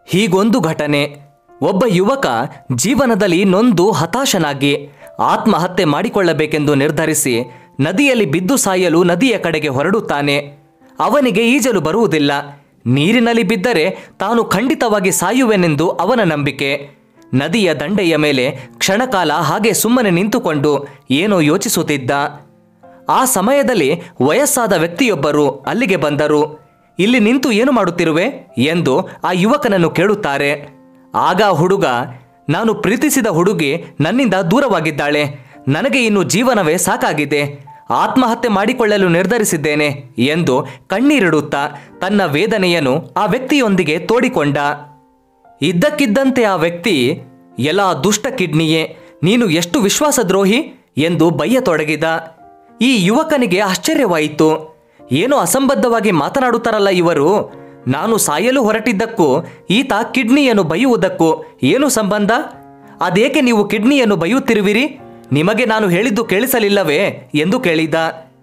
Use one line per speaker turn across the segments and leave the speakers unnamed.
ಹೀಗೊಂದು ಘಟನೆ. ಒಬ್ಬ ಯುವಕ ಜೀವನದಲ್ಲಿ ನೊಂದು ಹತಾಶನಾಗಿ ಆತ್ಮಹತ್ಯೆ ಮಾಡಿಕೊಳ್ಳಬೇಕೆಂದು ನಿರ್ಧರಿಸಿ ನದಿಯಲ್ಲಿ ಬಿದ್ದು ಸಾಯಲು ನದಿಯ ಕಡೆಗೆ ಹೊರಡುತ್ತಾನೆ. ಅವನಿಗೆ ಈಜಲು ಬರುವುದಿಲ್ಲ. ನೀರಿನಲ್ಲಿ ಬಿದ್ದರೆ ತಾನು ಖಂಡಿತವಾಗಿ ಸಾಯುವೆನೆಂದು ಅವನ ನಂಬಿಕೆ. ನದಿಯ ದಂಡೆಯ ಮೇಲೆ ಕ್ಷಣಕಾಲ ಹಾಗೆ ಸುಮ್ಮನೆ ನಿಂತುಕೊಂಡು ಏನೋ ಯೋಚಿಸುತ್ತಿದ್ದ. ಆ ಸಮಯದಲ್ಲಿ ವಯಸ್ಸಾದ ವ್ಯಕ್ತಿಯೊಬ್ಬರು ಅಲ್ಲಿಗೆ ಬಂದರು. ಇಲ್ಲಿ ನಿಂತು ಏನು ಮಾಡುತ್ತಿರುವೆ ಎಂದು ಆ ಯುವಕನನ್ನು ಕೇಳುತ್ತಾರೆ. ಆಗ ಹುಡುಗ, ನಾನು ಪ್ರೀತಿಸಿದ ಹುಡುಗಿ ನನ್ನಿಂದ ದೂರವಾಗಿದ್ದಾಳೆ. ನನಗೆ ಇನ್ನು ಜೀವನವೇ ಸಾಕಾಗಿದೆ. ಆತ್ಮಹತ್ಯೆ ಮಾಡಿಕೊಳ್ಳಲು ನಿರ್ಧರಿಸಿದ್ದೇನೆ ಎಂದು ಕಣ್ಣೀರಿಡುತ್ತಾ ತನ್ನ ವೇದನೆಯನ್ನು ಆ ವ್ಯಕ್ತಿಯೊಂದಿಗೆ ತೋಡಿಕೊಂಡ. ಇದ್ದಕ್ಕಿದ್ದಂತೆ ಆ ವ್ಯಕ್ತಿ, ಎಲ್ಲ ದುಷ್ಟ ಕಿಡ್ನಿಯೇ, ನೀನು ಎಷ್ಟು ವಿಶ್ವಾಸದ್ರೋಹಿ ಎಂದು ಬಯ್ಯತೊಡಗಿದ. ಈ ಯುವಕನಿಗೆ ಆಶ್ಚರ್ಯವಾಯಿತು. ಏನೋ ಅಸಂಬದ್ಧವಾಗಿ ಮಾತನಾಡುತ್ತಾರಲ್ಲ ಇವರು. ನಾನು ಸಾಯಲು ಹೊರಟಿದ್ದಕ್ಕೂ ಈತ ಕಿಡ್ನಿಯನ್ನು ಬೈಯುವುದಕ್ಕೂ ಏನು ಸಂಬಂಧ? ಅದೇಕೆ ನೀವು ಕಿಡ್ನಿಯನ್ನು ಬೈಯುತ್ತಿರುವಿರಿ? ನಿಮಗೆ ನಾನು ಹೇಳಿದ್ದು ಕೇಳಿಸಲಿಲ್ಲವೇ ಎಂದು ಕೇಳಿದ.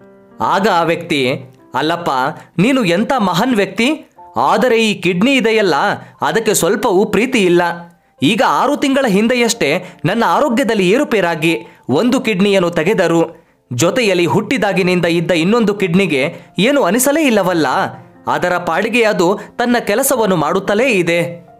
ಆಗ ಆ ವ್ಯಕ್ತಿ, ಅಲ್ಲಪ್ಪ, ನೀನು ಎಂಥ ಮಹಾನ್ ವ್ಯಕ್ತಿ. ಆದರೆ ಈ ಕಿಡ್ನಿ ಇದೆಯಲ್ಲ, ಅದಕ್ಕೆ ಸ್ವಲ್ಪವೂ ಪ್ರೀತಿ ಇಲ್ಲ. ಈಗ 6 ತಿಂಗಳ ಹಿಂದೆಯಷ್ಟೇ ನನ್ನ ಆರೋಗ್ಯದಲ್ಲಿ ಏರುಪೇರಾಗಿ ಒಂದು ಕಿಡ್ನಿಯನ್ನು ತೆಗೆದರು. ಜೊತೆಯಲ್ಲಿ ಹುಟ್ಟಿದಾಗಿನಿಂದ ಇದ್ದ ಇನ್ನೊಂದು ಕಿಡ್ನಿಗೆ ಏನು ಅನಿಸಲೇ ಇಲ್ಲವಲ್ಲ. ಅದರ ಪಾಡಿಗೆ ಅದು ತನ್ನ ಕೆಲಸವನ್ನು ಮಾಡುತ್ತಲೇ ಇದೆ.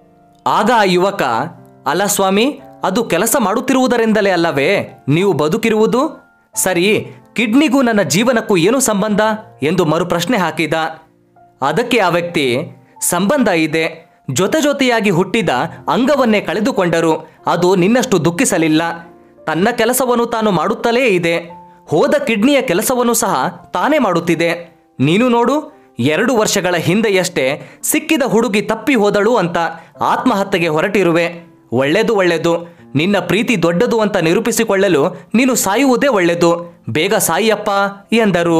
ಆಗ ಆ ಯುವಕ, ಅಲ್ಲ ಸ್ವಾಮಿ, ಅದು ಕೆಲಸ ಮಾಡುತ್ತಿರುವುದರಿಂದಲೇ ಅಲ್ಲವೇ ನೀವು ಬದುಕಿರುವುದು? ಸರಿ, ಕಿಡ್ನಿಗೂ ನನ್ನ ಜೀವನಕ್ಕೂ ಏನು ಸಂಬಂಧ ಎಂದು ಮರುಪ್ರಶ್ನೆ ಹಾಕಿದ. ಅದಕ್ಕೆ ಆ ವ್ಯಕ್ತಿ, ಸಂಬಂಧ ಇದೆ. ಜೊತೆಯಾಗಿ ಹುಟ್ಟಿದ ಅಂಗವನ್ನೇ ಕಳೆದುಕೊಂಡರು ಅದು ನಿನ್ನಷ್ಟು ದುಃಖಿಸಲಿಲ್ಲ. ತನ್ನ ಕೆಲಸವನ್ನು ತಾನು ಮಾಡುತ್ತಲೇ ಇದೆ. ಹೋದ ಕಿಡ್ನಿಯ ಕೆಲಸವನ್ನು ಸಹ ತಾನೇ ಮಾಡುತ್ತಿದೆ. ನೀನು ನೋಡು, 2 ವರ್ಷಗಳ ಹಿಂದೆಯಷ್ಟೇ ಸಿಕ್ಕಿದ ಹುಡುಗಿ ತಪ್ಪಿ ಹೋದಳು ಅಂತ ಆತ್ಮಹತ್ಯೆಗೆ ಹೊರಟಿರುವೆ. ಒಳ್ಳೆದು. ನಿನ್ನ ಪ್ರೀತಿ ದೊಡ್ಡದು ಅಂತ ನಿರೂಪಿಸಿಕೊಳ್ಳಲು ನೀನು ಸಾಯುವುದೇ ಒಳ್ಳೆದು. ಬೇಗ ಸಾಯಿಯಪ್ಪ ಎಂದರು.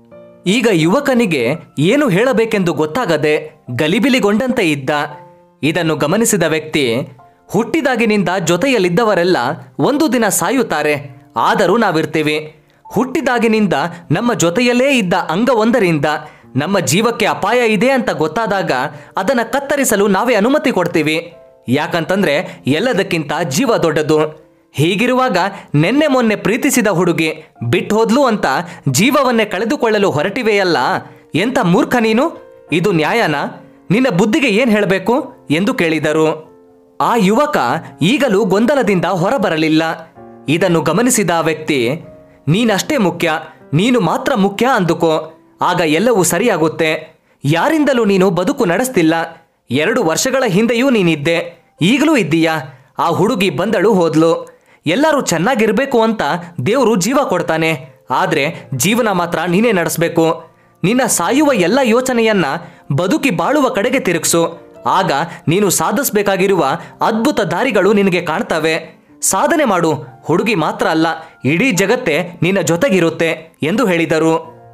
ಈಗ ಯುವಕನಿಗೆ ಏನು ಹೇಳಬೇಕೆಂದು ಗೊತ್ತಾಗದೆ ಗಲಿಬಿಲಿಗೊಂಡಂತೆ ಇದ್ದ. ಇದನ್ನು ಗಮನಿಸಿದ ವ್ಯಕ್ತಿ, ಹುಟ್ಟಿದಾಗಿನಿಂದ ಜೊತೆಯಲ್ಲಿದ್ದವರೆಲ್ಲ ಒಂದು ದಿನ ಸಾಯುತ್ತಾರೆ, ಆದರೂ ನಾವಿರ್ತೀವಿ. ಹುಟ್ಟಿದಾಗಿನಿಂದ ನಮ್ಮ ಜೊತೆಯಲ್ಲೇ ಇದ್ದ ಅಂಗವೊಂದರಿಂದ ನಮ್ಮ ಜೀವಕ್ಕೆ ಅಪಾಯ ಇದೆ ಅಂತ ಗೊತ್ತಾದಾಗ ಅದನ್ನು ಕತ್ತರಿಸಲು ನಾವೇ ಅನುಮತಿ ಕೊಡ್ತೀವಿ. ಯಾಕಂತಂದ್ರೆ ಎಲ್ಲದಕ್ಕಿಂತ ಜೀವ ದೊಡ್ಡದು. ಹೀಗಿರುವಾಗ ನೆನ್ನೆ ಮೊನ್ನೆ ಪ್ರೀತಿಸಿದ ಹುಡುಗಿ ಬಿಟ್ಟು ಹೋದ್ಲು ಅಂತ ಜೀವವನ್ನೇ ಕಳೆದುಕೊಳ್ಳಲು ಹೊರಟಿವೆಯಲ್ಲ, ಎಂಥ ಮೂರ್ಖ ನೀನು. ಇದು ನ್ಯಾಯನಾ? ನಿನ್ನ ಬುದ್ಧಿಗೆ ಏನು ಹೇಳಬೇಕು ಎಂದು ಕೇಳಿದರು. ಆ ಯುವಕ ಈಗಲೂ ಗೊಂದಲದಿಂದ ಹೊರಬರಲಿಲ್ಲ. ಇದನ್ನು ಗಮನಿಸಿದ ಆ ವ್ಯಕ್ತಿ, ನೀನಷ್ಟೇ ಮುಖ್ಯ, ನೀನು ಮಾತ್ರ ಮುಖ್ಯ ಅಂದುಕೋ, ಆಗ ಎಲ್ಲವೂ ಸರಿಯಾಗುತ್ತೆ. ಯಾರಿಂದಲೂ ನೀನು ಬದುಕು ನಡೆಸ್ತಿಲ್ಲ. 2 ವರ್ಷಗಳ ಹಿಂದೆಯೂ ನೀನಿದ್ದೆ, ಈಗಲೂ ಇದ್ದೀಯಾ. ಆ ಹುಡುಗಿ ಬಂದಳು ಹೋದ್ಲು. ಎಲ್ಲರೂ ಚೆನ್ನಾಗಿರ್ಬೇಕು ಅಂತ ದೇವರು ಜೀವ ಕೊಡ್ತಾನೆ, ಆದರೆ ಜೀವನ ಮಾತ್ರ ನೀನೇ ನಡೆಸಬೇಕು. ನಿನ್ನ ಸಾಯುವ ಎಲ್ಲ ಯೋಚನೆಯನ್ನ ಬದುಕಿ ಬಾಳುವ ಕಡೆಗೆ ತಿರುಗಿಸು. ಆಗ ನೀನು ಸಾಧಿಸಬೇಕಾಗಿರುವ ಅದ್ಭುತ ದಾರಿಗಳು ನಿನಗೆ ಕಾಣ್ತವೆ. ಸಾಧನೆ ಮಾಡು. ಹುಡುಗಿ ಮಾತ್ರ ಅಲ್ಲ, ಇಡೀ ಜಗತ್ತೇ ನಿನ್ನ ಜೊತೆಗಿರುತ್ತೆ ಎಂದು ಹೇಳಿದರು.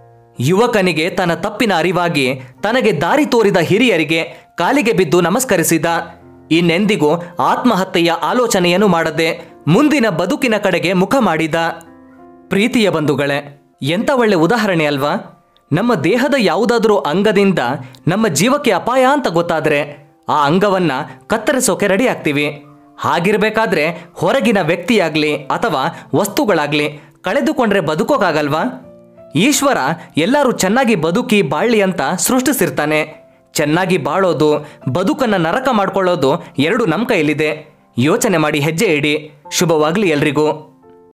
ಯುವಕನಿಗೆ ತನ್ನ ತಪ್ಪಿನ ಅರಿವಾಗಿ ತನಗೆ ದಾರಿ ತೋರಿದ ಹಿರಿಯರಿಗೆ ಕಾಲಿಗೆ ಬಿದ್ದು ನಮಸ್ಕರಿಸಿದ. ಇನ್ನೆಂದಿಗೂ ಆತ್ಮಹತ್ಯೆಯ ಆಲೋಚನೆಯನ್ನು ಮಾಡದೆ ಮುಂದಿನ ಬದುಕಿನ ಕಡೆಗೆ ಮುಖ ಮಾಡಿದ. ಪ್ರೀತಿಯ ಬಂಧುಗಳೇ, ಎಂಥ ಒಳ್ಳೆ ಉದಾಹರಣೆ ಅಲ್ವಾ? ನಮ್ಮ ದೇಹದ ಯಾವುದಾದ್ರೂ ಅಂಗದಿಂದ ನಮ್ಮ ಜೀವಕ್ಕೆ ಅಪಾಯ ಅಂತ ಗೊತ್ತಾದರೆ ಆ ಅಂಗವನ್ನ ಕತ್ತರಿಸೋಕೆ ರೆಡಿ ಆಗ್ತೀವಿ. ಹಾಗಿರಬೇಕಾದ್ರೆ ಹೊರಗಿನ ವ್ಯಕ್ತಿಯಾಗ್ಲಿ ಅಥವಾ ವಸ್ತುಗಳಾಗ್ಲಿ ಕಳೆದುಕೊಂಡ್ರೆ ಬದುಕೋಕ್ಕಾಗಲ್ವಾ? ಈಶ್ವರ ಎಲ್ಲರೂ ಚೆನ್ನಾಗಿ ಬದುಕಿ ಬಾಳ್ಲಿ ಅಂತ ಸೃಷ್ಟಿಸಿರ್ತಾನೆ. ಚೆನ್ನಾಗಿ ಬಾಳೋದು, ಬದುಕನ್ನು ನರಕ ಮಾಡ್ಕೊಳ್ಳೋದು 2 ನಮ್ಮ ಕೈಲಿದೆ. ಯೋಚನೆ ಮಾಡಿ ಹೆಜ್ಜೆ ಇಡಿ. ಶುಭವಾಗಲಿ ಎಲ್ರಿಗೂ.